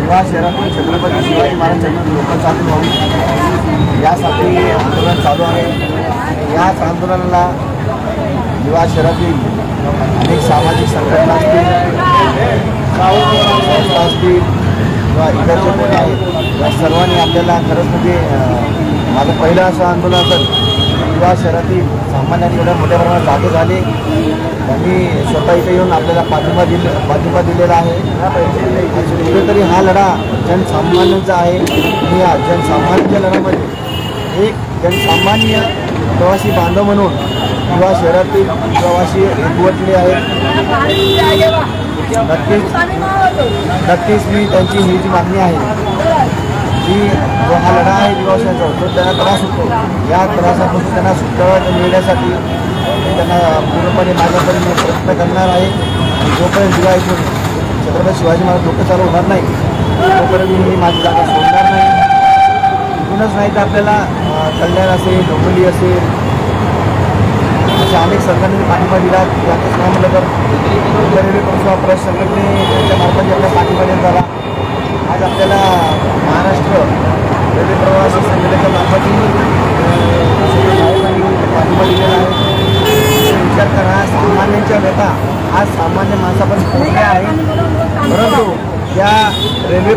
युवा शहरातून छत्रपती शिवाजी महाराजांना लोक चालू व्हावी यासाठी आंदोलन चालू आहे। याच आंदोलनाला युवा शहरातील अनेक सामाजिक संघटना असतील किंवा इकडचे कोणी आहेत या सर्वांनी आपल्याला खरंच म्हणजे माझं पहिलं असं आंदोलन असेल। युवा शहरातील सामान्यांनी एवढ्या मोठ्या प्रमाणात जागे झाले, त्यांनी स्वतः इथे येऊन आपल्याला पाठिंबा दिलेला आहे। कुठेतरी हा लढा जनसामान्यांचा आहे आणि या जनसामान्यांच्या लढ्यामध्ये एक जनसामान्य प्रवासी बांधव म्हणून युवा शहरातील प्रवासी एकवटले आहेत। नक्कीच मी त्यांची ही जी मागणी आहे की जो हा लढा आहे युवा शहराचा जो त्यांना त्रास होतो, या त्रासापासून त्यांना सुटका मिळण्यासाठी त्यांना पूर्णपणे माझ्यापर्यंत प्रयत्न करणार आहे। जोपर्यंत युवा इथून छत्रपती शिवाजी महाराज डोकं चालू होणार नाही तोपर्यंत मी माझी जागा सोडणार नाही। इथूनच नाही तर आपल्याला कल्याण असेल, डोंबिवली असेल अशा अनेक संघटनेने पाठिंबा दिला। त्यातच नाही म्हटलं तर रेल्वे प्रवास संघटनेच्या मार्फत आपल्या पाठिंबा देण्यात आला। आज आपल्याला महाराष्ट्र रेल्वे प्रवास संघटनेच्या मार्फत पाठिंबा दिलेला आहे। विचार करा, सामान्यांच्या व्यथा आज सामान्य माणसापर्यंत पोहोचल्या आहेत, परंतु या रेल्वे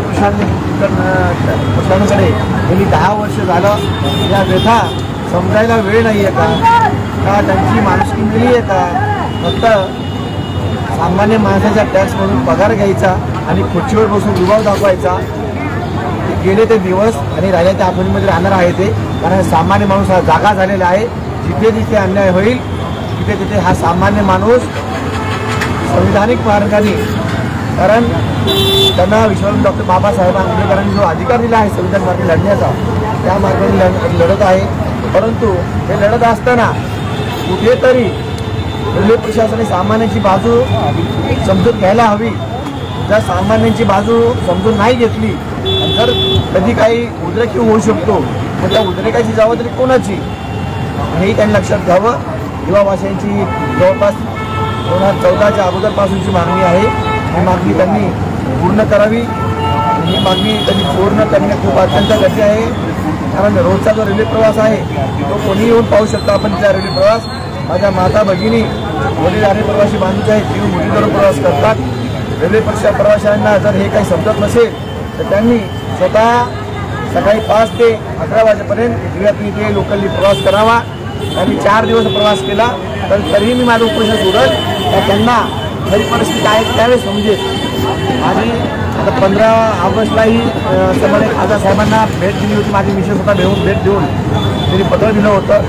प्रशासनाकडे गेली 10 वर्ष झालं या व्यथा समजायला वेळ नाही आहे का त्यांची माणुसकी मिळली आहे का? फक्त सामान्य माणसाच्या टॅक्समधून पगार घ्यायचा आणि खुर्चीवर बसून रुबाब दाखवायचा। गेले ते दिवस आणि राहिल्या त्या आठवणीमध्ये राहणार आहे ते, कारण सामान्य माणूस हा जागा झालेला आहे। जिथे जिथे अन्याय होईल तिथे तिथे हा सामान्य माणूस संविधानिक मार्गाने, कारण त्यांना विश्वनाथ डॉक्टर बाबासाहेब आंबेडकरांनी जो अधिकार दिला आहे संविधान मार्गे लढण्याचा, त्या मार्गाने लढत आहे। परंतु हे लढत असताना कुठेतरी रेल्वे प्रशासनाने सामान्यांची बाजू समजून घ्यायला हवी। जर सामान्यांची बाजू समजून नाही घेतली, जर कधी काही उद्रेक होऊ शकतो तर त्या उद्रेकाची जबाबदारी कोणाची हेही त्यांनी लक्षात घ्यावं। युवा भाषांची जवळपास 2014च्या अगोदरपासूनची मागणी आहे, ही मागणी त्यांनी पूर्ण करावी। ही मागणी त्यांनी पूर्ण करणे खूप अत्यंत गरजेचे आहे, कारण रोजचा जो रेल्वे प्रवास आहे तो कोणी येऊन पाहू शकतो। आपण त्या रेल्वे प्रवास माझ्या माता भगिनी वडीलधारी प्रवासी बांधूचे आहेत, ती मुलींकडून प्रवास करतात। रेल्वे प्रवाशांना जर हे काही समजत नसेल तर त्यांनी स्वतः सकाळी 5 ते 11 वाजेपर्यंत दिव्यातून इथे लोकलनी प्रवास करावा। त्यांनी 4 दिवस प्रवास केला तर तरीही मी माझं उपोषण सोडल, तर त्यांना खरी परिस्थिती काय त्यावेळेस समजेल। आणि आता 15 ऑगस्टलाही समोर खासदार साहेबांना भेट दिली होती, माझी मिसेस स्वतः भेट देऊन त्यांनी पत्र दिलं होतं।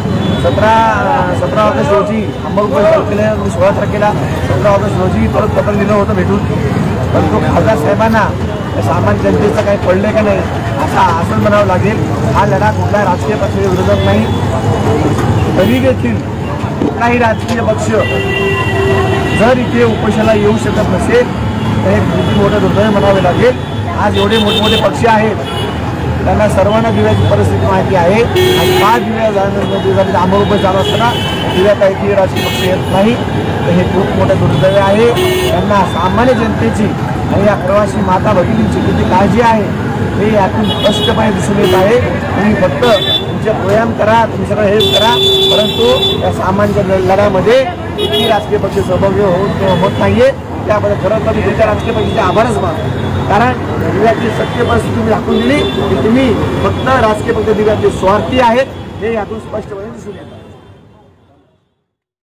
17 ऑगस्ट रोजी अंबाजोगाई केलं, 16 तारखेला 17 ऑगस्ट रोजी परत पत्र दिलं होतं भेटून, परंतु खासदार साहेबांना सामान्य जनतेचं काही पडले का नाही असं म्हणावं लागेल। हा लढा कुठलाही राजकीय पक्षाच्या विरोधात नाही, तरी देखील कुठलाही राजकीय पक्ष जर इथे उपोषणाला येऊ शकत नसेल तर हे किती मोठं दुर्दैव म्हणावे लागेल। आज एवढे मोठमोठे पक्ष आहेत, त्यांना सर्वांना दिव्याची परिस्थिती माहिती आहे आणि 5 दिव्या अंबाजोगाई चालू असताना दिव्या काही राजकीय पक्ष येत नाही, तर हे खूप मोठं दुर्दैव आहे। त्यांना सामान्य जनतेची आणि या प्रवासी माता भगिनींची किती काळजी आहे हे यातून स्पष्टपणे दिसून येत आहे। तुम्ही फक्त तुमचे व्यायाम करा, तुम्ही सगळं हेल्प करा, परंतु या सामान्य लढ्यामध्ये किती राजकीय पक्ष सहभागी होत नाहीये। त्याबद्दल खरं तर तुमच्या राजकीय पक्षाचे आभारच मानतो, कारण दिव्याची सत्य परिस्थिती तुम्ही दाखवून दिली की तुम्ही फक्त राजकीय पक्ष दिव्याचे स्वार्थी आहेत हे यातून स्पष्टपणे दिसून येतं।